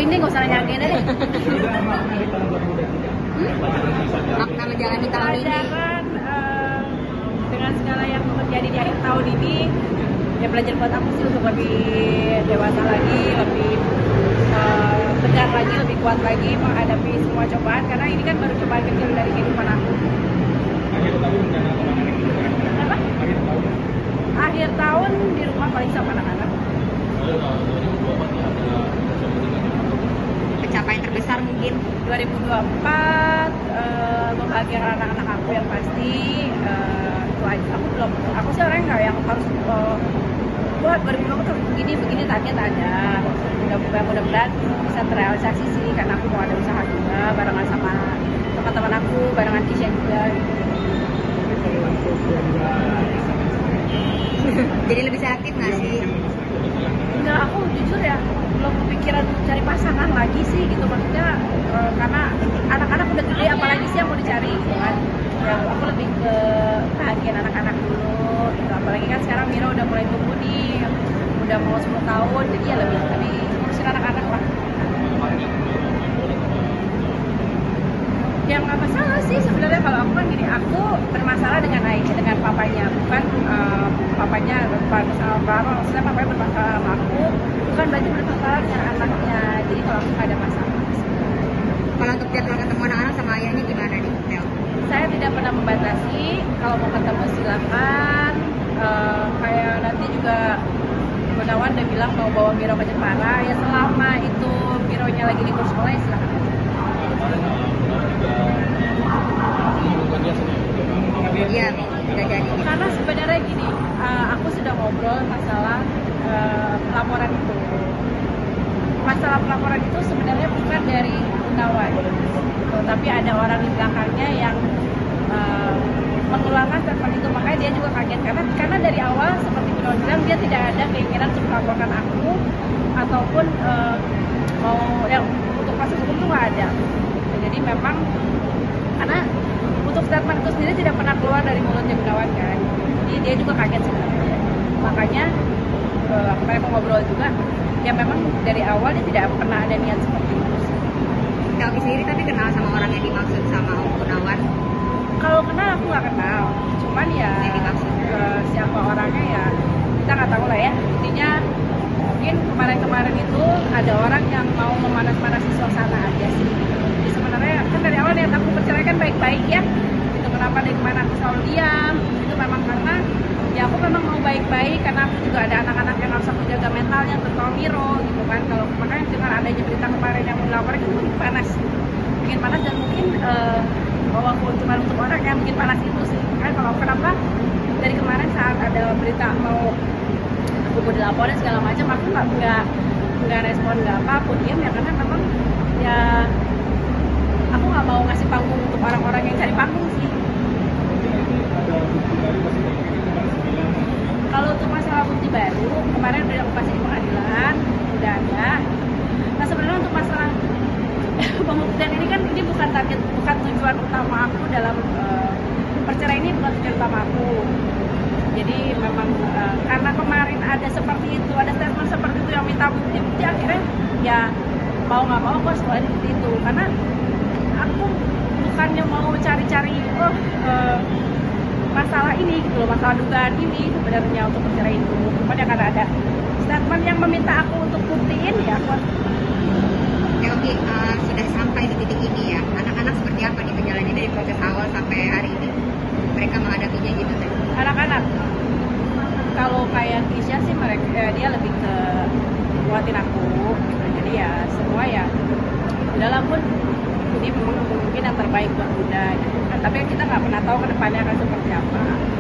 boring deh, nggak usah nanya agenda deh. Makna menjalani tahun ini. Pelajaran dengan segala yang terjadi di akhir tahun ini, ya belajar buat aku sih untuk lebih dewasa lagi, lebih tegar lagi, lebih kuat lagi menghadapi semua cobaan, karena ini kan baru cobaan kecil dari kehidupan aku. Apa? Akhir tahun di rumah paling sama anak-anak. Pencapaian terbesar mungkin 2024 membahagiakan anak-anak aku yang pasti. Itu aja. Aku sih orang yang harus buat 2024 terus begini target ada. Mudah-mudahan bisa terrealisasi sih, karena aku mau ada usaha juga barengan sama teman-teman aku, barengan Kisha juga gitu. jadi lebih selektif nggak sih? Enggak, aku jujur ya belum kepikiran cari pasangan lagi sih gitu, maksudnya karena anak-anak udah gede, apalagi sih yang mau dicari gitu kan. Ya aku lebih ke bahagian anak-anak dulu gitu, apalagi kan sekarang Mira udah mulai tumbuh nih, udah mau 10 tahun, jadi ya lebih ngurusin anak-anak lah. Ya nggak masalah sih sebenarnya, kalau aku kan gini, aku bermasalah dengan dengan papanya, bukan papanya bermasalah, maksudnya papanya bermasalah sama aku, bukan berarti bermasalah dengan anaknya. Jadi kalau aku nggak ada masalah. Kalau untuk jadwal ketemu anak-anak sama ayahnya gimana nih, Tel? Saya tidak pernah membatasi, kalau mau ketemu silakan. Kayak nanti juga Gunawan udah bilang mau bawa Miro ke Jepara, ya selama itu Mironya lagi libur sekolah ya silakan. Iya, nggak jadi. Karena sebenarnya gini, aku sudah ngobrol masalah pelaporan itu. Masalah pelaporan itu sebenarnya bukan dari Gunawan, gitu, tapi ada orang di belakangnya yang mengeluarkan statement itu. Makanya dia juga kaget, karena dari awal seperti Gunawan bilang, dia tidak ada keinginan untuk melaporkan aku ataupun mau yang untuk proses hukum itu nggak ada. Jadi memang karena untuk statement itu sendiri tidak pernah keluar dari mulutnya Gunawan kan, jadi dia juga kaget sebenarnya. Makanya mereka ngobrol juga, ya memang dari awal dia tidak pernah ada niat seperti itu. Telvi sendiri tapi kenal sama orang yang dimaksud sama Om Gunawan? Kalau kenal aku nggak kenal, cuman ya siapa orangnya ya kita nggak tahu lah ya. Intinya mungkin kemarin itu ada orang yang mau memanas-manasi suasana aja sih. Jadi sebenarnya kan dari awal niat aku berceraikan baik-baik ya. Itu kenapa dari kemarin aku selalu diam? Itu memang karena ya aku memang mau baik-baik, karena aku juga ada anak-anak yang harus aku jaga mentalnya, terutama Miro gitu kan. Kalau makanya dengan adanya berita kemarin yang dilaporkan itu bikin panas dan mungkin bahwa keuntungan untuk orang yang bikin panas itu sih. Kan kalau kenapa dari kemarin saat ada berita mau aku dilaporin segala macam, aku nggak respon nggak apapun, diam ya, karena memang ya aku nggak mau ngasih panggung untuk orang-orang yang cari panggung sih. Kalau untuk masalah bukti baru, kemarin udah aku kasih di pengadilan, udah ada. Nah sebenarnya untuk masalah pembuktian ini kan, ini bukan tujuan utama aku dalam perceraian, ini bukan tujuan utama aku. Jadi memang karena kemarin ada seperti itu, ada statement seperti itu yang minta bukti, akhirnya ya mau nggak mau aku harus keluarin bukti itu. Karena aku bukannya mau cari-cari masalah ini gitu loh, masalah dugaan ini sebenarnya untuk perceraian itu. Cuman ya karena ada statement yang meminta aku untuk buktiin, ya aku Telvi, sudah sampai di titik ini ya, anak-anak seperti apa nih menjalani dari proses awal sampai hari ini? Mereka menghadapinya gitu kan? Anak-anak kalau kayak Kisha sih dia lebih ke kuatin aku gitu. Jadi ya semua ya udahlah pun, ini memang mungkin yang terbaik buat Bunda gitu kan. Tapi kita nggak pernah tahu ke depannya akan seperti apa.